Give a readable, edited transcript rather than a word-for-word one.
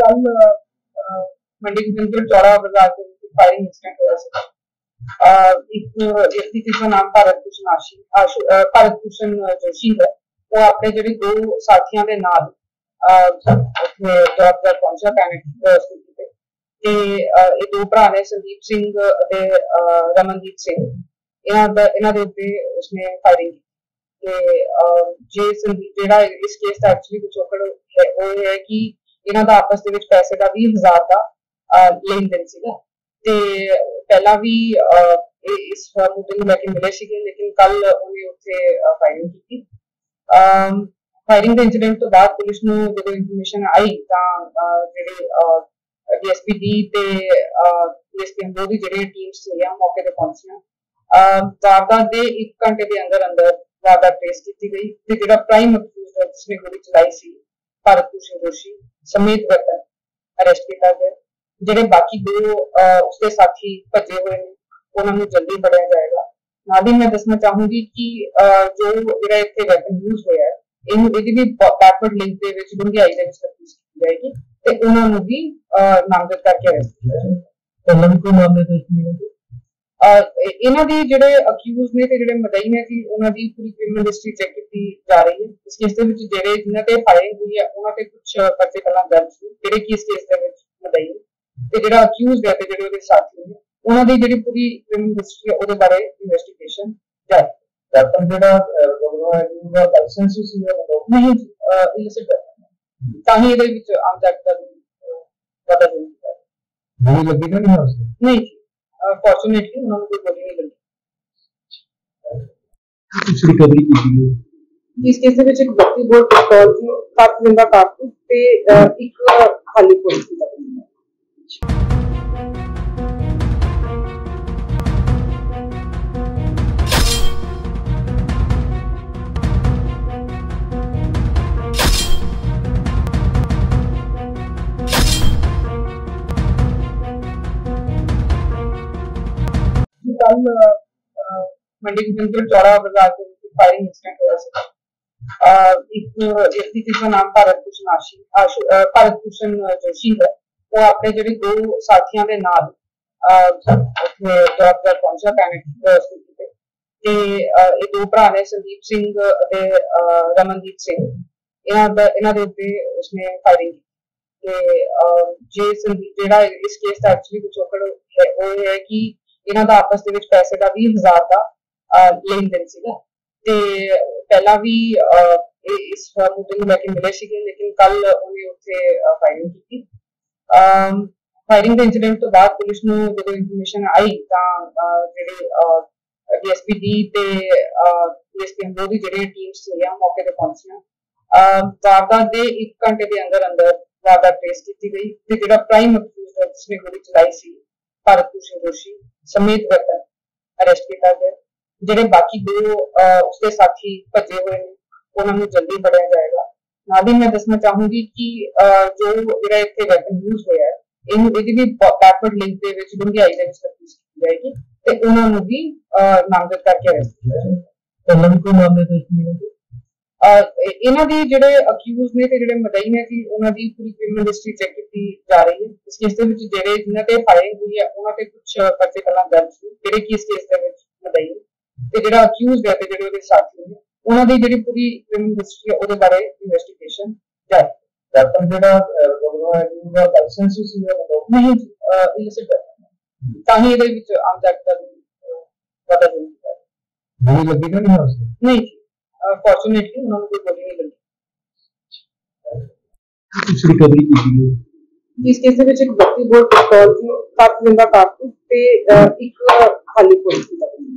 कल मंडी गोबिंदगढ़ चौड़ा बाजार के फायरिंग इंसिडेंट हुआ सी। एक व्यक्ति जिसका नाम भारत भूषण जोशी है, वो अपने ਜਿਹੜੇ दो ਸਾਥੀਆਂ ਦੇ ਨਾਲ ਉੱਥੇ ਜੌਬ ਕਰ ਪਹੁੰਚਿਆ ਕੈਨੇਡਾ ਸਥਿਤੀ ਤੇ ਇਹ ਦੋ ਭਰਾ ਨੇ ਸੰਦੀਪ ਸਿੰਘ ਅਤੇ ਰਮਨਦੀਪ ਸਿੰਘ ਇਹਨਾਂ ਦੇ ਉੱਤੇ ਉਸਨੇ फायरिंग ਕੀਤੀ ਤੇ ਜੇ ਸੰਦੀਪ ਜਿਹੜਾ ਇਸ ਕੇਸ ਦਾ ਐਕਚੁਅਲੀ ਪਿਛੋਕੜ ਹੈ ਉਹ ਹੈ ਕਿ ਇਹਨਾਂ ਦਾ ਆਪਸ ਦੇ ਵਿੱਚ ਪੈਸੇ ਦਾ 20,000 ਦਾ लेन देन सीगा ते पहला भी इस मुद्दे ਨੂੰ ਲੈ ਕੇ ਮਿਲੇ ਸੀਗੇ, लेकिन कल ਉਹਨੇ ਉੱਥੇ फायरिंग ਕੀਤੀ। फायरिंग ਦੇ इंसिडेंट ਤੋਂ ਬਾਅਦ ਪੁਲਿਸ ਨੂੰ ਜਦੋਂ ਇਨਫੋਰਮੇਸ਼ਨ ਆਈ ਤਾਂ ਜਿਹੜੇ ਡੀਐਸਪੀ ਡੀ ਤੇ ਡੀਐਸਪੀ ਅੰਦਰ ਦੀ ਜਿਹੜੀ ਟੀਮਸ ਸੀਗੀਆਂ ਮੌਕੇ ਤੇ ਪਹੁੰਚੀਆਂ। ਵਾਰਦਾਤ ਦੇ 1 ਘੰਟੇ ਦੇ ਅੰਦਰ ਵਾਰਦਾਤ ਟ੍ਰੇਸ ਕੀਤੀ ਗਈ ਤੇ ਜਿਹੜਾ ਪ੍ਰਾਈਮ ਅਕਿਊਜ਼ਡ ਹੈ ਜਿਸਨੇ ਗੋਲੀ ਚਲਾਈ ਸੀ ਭਾਰਤ ਭੂਸ਼ਣ ਜੋਸ਼ੀ ਸਮੇਤ ਵਰਤਨ ਅਰੈਸਟ ਕੀਤਾ ਗਿਆ। ਜਿਹੜੇ ਬਾਕੀ ਦੋ ਉਸਦੇ ਸਾਥੀ ਭੱਜੇ ਹੋਏ ਨੇ ਉਹਨਾਂ ਨੂੰ ਜਲਦੀ ਫੜਿਆ ਜਾਏਗਾ। ਨਾਲ ਹੀ ਮੈਂ ਦੱਸਣਾ ਚਾਹੂੰਗੀ ਕਿ ਜੋ ਜਿਹੜਾ ਇੱਥੇ ਵੈਪਨ ਯੂਜ਼ ਹੋਇਆ ਹੈ ਇਹਦੀ ਵੀ ਬੈਕਵਰਡ ਲਿੰਕ ਦੇ ਵਿੱਚ ਡੂੰਘਾਈ ਦੇ ਵਿੱਚ ਤਫਤੀਸ਼ ਕੀਤੀ ਜਾਏਗੀ ਤੇ ਉਹਨਾਂ ਨੂੰ ਵੀ ਨਾਮਜ਼ਦ ਕਰਕੇ ਅਰੈਸਟ ਕੀਤਾ ਜਾਏਗਾ। ਪਹਿਲਾਂ ਵੀ ਕੋਈ ਮਾਮਲੇ ਦਰਜ ਇਹਨਾਂ ਦੇ ਜਿਹੜੇ ਅਕਿਊਜ਼ ਨੇ ਤੇ ਜਿਹੜੇ ਮਦਈ ਨੇ ਜੀ ਉਹਨਾਂ ਦੀ ਪੂਰੀ ਕ੍ਰਿਮੀਨਲ ਹਿਸਟਰੀ ਚੈੱਕ ਕੀਤੀ ਜਾ ਰਹੀ ਹੈ। ਇਸ ਕੇਸ ਦੇ ਵਿੱਚ ਜਿਹੜੇ ਜਿਨ੍ਹਾਂ ਤੇ ਫਾਇਰਿੰਗ ਹੋਈ ਹੈ ਉਹਨਾਂ ਤੇ ਕੁਝ ਪਰਚੇ ਪਹਿਲਾਂ ਦਰਜ ਸੀ ਜਿਹੜੇ ਕਿ ਇਸ ਕੇਸ ਦੇ ਵਿੱਚ ਮਦਈ ਨੇ ਤੇ ਜਿਹੜਾ ਅਕਿਊਜ਼ਡ ਹੈ ਤੇ ਜਿਹੜੇ ਉਹਦੇ ਸਾਥੀ ਨੇ ਉਹਨਾਂ ਦੀ ਜਿਹੜੀ ਪੂਰੀ ਕ੍ਰਿਮੀਨਲ ਹਿਸਟਰੀ ਹੈ ਉਹਦੇ ਬਾਰੇ ਇਨਵੈਸਟੀਗੇਸ਼ਨ ਜਾਰੀ ਹੈ। ਵੈਪਨ ਜਿਹੜਾ ਉਹਦਾ ਲਾਇਸੈਂਸ ਸੀ ਨਹੀਂ ਇਲਿਸਿਟ ਵੈਪਨ ਤਾਂ ਹੀ ਇਹਦੇ ਵਿੱਚ ਆਮ ਜਨਤਾ ਨੂੰ ਪਤਾ ਨਹੀਂ ਗੋਲੀ ਲੱਗੀ ਤਾਂ ਨਹੀਂ ਹੋਈ? ਨਹੀਂ ਫੋਰਚੂਨੇਟਲੀ ਉਹਨਾਂ ਨੂੰ ਕੋਈ ਗੋਲੀ ਨਹੀਂ ਲੱਗੀ। ਕੁਝ ਰਿਕਵਰੀ ਕੀਤੀ ਗਈ ਇਸ ਕੇਸ ਦੇ ਵਿੱਚ ਇੱਕ 32 ਬੋਰ ਪਿਸਤੌਲ ਸੀ, 7 ਜਿੰਦਾ ਕਾਰਤੂਸ ਤੇ ਇੱਕ ਖਾਲੀ ਗੋਲੀ ਸੀ। कल मंडी गोबिंदगढ़ चौड़ा बाजार के फायरिंग इंसिडेंट हुआ सी। एक व्यक्ति जिसका नाम भारत भूषण जोशी है, वो अपने ਜਿਹੜੇ ਦੋ ਸਾਥੀਆਂ ਦੇ ਨਾਲ ਉੱਥੇ ਜੌਬ ਕਰ ਪਹੁੰਚਿਆ ਕੈਨੇਡਾ ਸਥਿਤੀ ਤੇ ਇਹ ਦੋ ਭਰਾ ਨੇ ਸੰਦੀਪ ਸਿੰਘ ਅਤੇ ਰਮਨਦੀਪ ਸਿੰਘ ਇਹਨਾਂ ਦੇ ਉੱਤੇ ਉਸਨੇ फायरिंग ਕੀਤੀ ਤੇ ਜੇ ਸੰਦੀਪ ਜਿਹੜਾ ਇਸ ਕੇਸ ਦਾ ਐਕਚੁਅਲੀ ਪਿਛੋਕੜ ਹੈ ਉਹ ਹੈ ਕਿ ਇਹਨਾਂ ਦਾ ਆਪਸ ਦੇ ਵਿੱਚ ਪੈਸੇ ਦਾ 20,000 ਦਾ लेन देन ਸੀਗਾ ਤੇ ਪਹਿਲਾਂ ਵੀ ਇਸ ਮੁੱਦੇ ਨੂੰ ਲੈ ਕੇ ਮਿਲੇ ਸੀਗੇ, लेकिन कल ਉਹਨੇ ਉੱਥੇ फायरिंग ਕੀਤੀ। फायरिंग ਦੇ इंसिडेंट ਤੋਂ ਬਾਅਦ ਪੁਲਿਸ ਨੂੰ ਜਦੋਂ ਇਨਫੋਰਮੇਸ਼ਨ ਆਈ ਤਾਂ ਜਿਹੜੇ ਡੀਐਸਪੀ ਡੀ ਤੇ ਡੀਐਸਪੀ ਅੰਦਰ ਦੀ ਜਿਹੜੀ ਟੀਮਸ ਸੀਗੀਆਂ ਮੌਕੇ ਤੇ ਪਹੁੰਚੀਆਂ। ਵਾਰਦਾਤ ਦੇ 1 ਘੰਟੇ ਦੇ ਅੰਦਰ ਵਾਰਦਾਤ ਟ੍ਰੇਸ ਕੀਤੀ ਗਈ ਤੇ ਜਿਹੜਾ ਪ੍ਰਾਈਮ ਅਕਿਊਜ਼ਡ ਹੈ ਜਿਸਨੇ ਗੋਲੀ ਚਲਾਈ ਸੀ ਭਾਰਤ ਭੂਸ਼ਣ ਜੋਸ਼ੀ ਸਮੇਤ ਵਰਤਨ ਅਰੈਸਟ ਕੀਤਾ ਗਿਆ। ਜਿਹੜੇ ਬਾਕੀ ਦੋ ਉਸਦੇ ਸਾਥੀ ਭੱਜੇ ਹੋਏ ਨੇ ਉਹਨਾਂ ਨੂੰ ਜਲਦੀ ਫੜਿਆ ਜਾਏਗਾ। ਨਾਲ ਹੀ ਮੈਂ ਦੱਸਣਾ ਚਾਹੂੰਗੀ ਕਿ ਜੋ ਜਿਹੜਾ ਇੱਥੇ ਵੈਪਨ ਯੂਜ਼ ਹੋਇਆ ਹੈ ਇਹਦੀ ਵੀ ਬੈਕਵਰਡ ਲਿੰਕ ਦੇ ਵਿੱਚ ਡੂੰਘਾਈ ਦੇ ਵਿੱਚ ਤਫਤੀਸ਼ ਕੀਤੀ ਜਾਏਗੀ ਤੇ ਉਹਨਾਂ ਨੂੰ ਵੀ ਨਾਮਜ਼ਦ ਕਰਕੇ ਅਰੈਸਟ ਕੀਤਾ ਜਾਏਗਾ। ਪਹਿਲਾਂ ਵੀ ਕੋਈ ਮਾਮਲੇ ਦਰਜ ਇਹਨਾਂ ਦੇ ਜਿਹੜੇ ਅਕਿਊਜ਼ ਨੇ ਤੇ ਜਿਹੜੇ ਮਦਈ ਨੇ ਜੀ ਉਹਨਾਂ ਦੀ ਪੂਰੀ ਕ੍ਰਿਮੀਨਲ ਹਿਸਟਰੀ ਚੈੱਕ ਕੀਤੀ ਜਾ ਰਹੀ ਹੈ। ਇਸ ਕੇਸ ਦੇ ਵਿੱਚ ਜਿਹੜੇ ਜਿਨ੍ਹਾਂ ਤੇ ਫਾਇਰਿੰਗ ਹੋਈ ਹੈ ਉਹਨਾਂ ਤੇ ਕੁਝ ਪਰਚੇ ਪਹਿਲਾਂ ਦਰਜ ਸੀ ਜਿਹੜੇ ਕਿ ਇਸ ਕੇਸ ਦੇ ਵਿੱਚ ਮਦਈ ਨੇ ਤੇ ਜਿਹੜਾ ਅਕਿਊਜ਼ਡ ਹੈ ਤੇ ਜਿਹੜੇ ਉਹਦੇ ਸਾਥੀ ਨੇ ਉਹਨਾਂ ਦੀ ਜਿਹੜੀ ਪੂਰੀ ਕ੍ਰਿਮੀਨਲ ਹਿਸਟਰੀ ਹੈ ਉਹਦੇ ਬਾਰੇ ਇਨਵੈਸਟੀਗੇਸ਼ਨ ਜਾਰੀ ਹੈ। ਵੈਪਨ ਜਿਹੜਾ ਉਹਦਾ ਲਾਇਸੈਂਸ ਸੀ ਨਹੀਂ ਇਲਿਸਿਟ ਵੈਪਨ ਤਾਂ ਹੀ ਇਹਦੇ ਵਿੱਚ ਆਮ ਜਨਤਾ ਨੂੰ ਪਤਾ ਨਹੀਂ ਗੋਲੀ ਲੱਗੀ ਤਾਂ ਨਹੀਂ ਹੋਈ? ਨਹੀਂ ਫੋਰਚੂਨੇਟਲੀ ਉਹਨਾਂ ਨੂੰ ਕੋਈ ਗੋਲੀ ਨਹੀਂ ਲੱਗੀ। ਕੁਝ ਰਿਕਵਰੀ ਕੀਤੀ ਗਈ ਇਸ ਕੇਸ ਦੇ ਵਿੱਚ ਇੱਕ 32 ਬੋਰ ਪਿਸਤੌਲ ਸੀ, 7 ਜਿੰਦਾ ਕਾਰਤੂਸ ਤੇ ਇੱਕ ਖਾਲੀ ਗੋਲੀ ਸੀ।